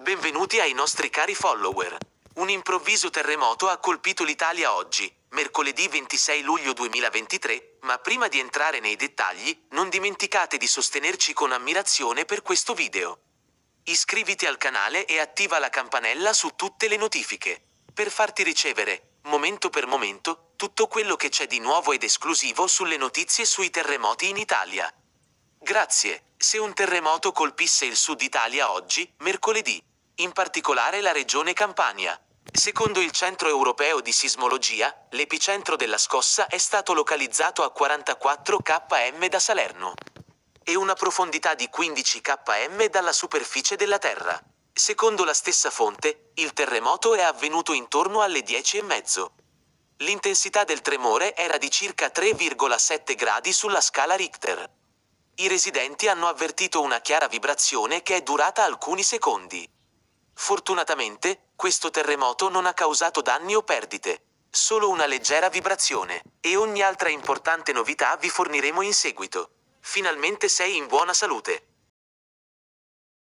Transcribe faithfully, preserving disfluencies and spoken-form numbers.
Benvenuti ai nostri cari follower. Un improvviso terremoto ha colpito l'Italia oggi, mercoledì ventisei luglio duemilaventitré, ma prima di entrare nei dettagli, non dimenticate di sostenerci con ammirazione per questo video. Iscriviti al canale e attiva la campanella su tutte le notifiche, per farti ricevere, momento per momento, tutto quello che c'è di nuovo ed esclusivo sulle notizie sui terremoti in Italia. Grazie. Se un terremoto colpisse il Sud Italia oggi, mercoledì, in particolare la regione Campania. Secondo il Centro Europeo di Sismologia, l'epicentro della scossa è stato localizzato a quarantaquattro chilometri da Salerno e una profondità di quindici chilometri dalla superficie della Terra. Secondo la stessa fonte, il terremoto è avvenuto intorno alle dieci e mezzo. L'intensità del tremore era di circa tre virgola sette gradi sulla scala Richter. I residenti hanno avvertito una chiara vibrazione che è durata alcuni secondi. Fortunatamente, questo terremoto non ha causato danni o perdite, solo una leggera vibrazione, e ogni altra importante novità vi forniremo in seguito. Finalmente sei in buona salute.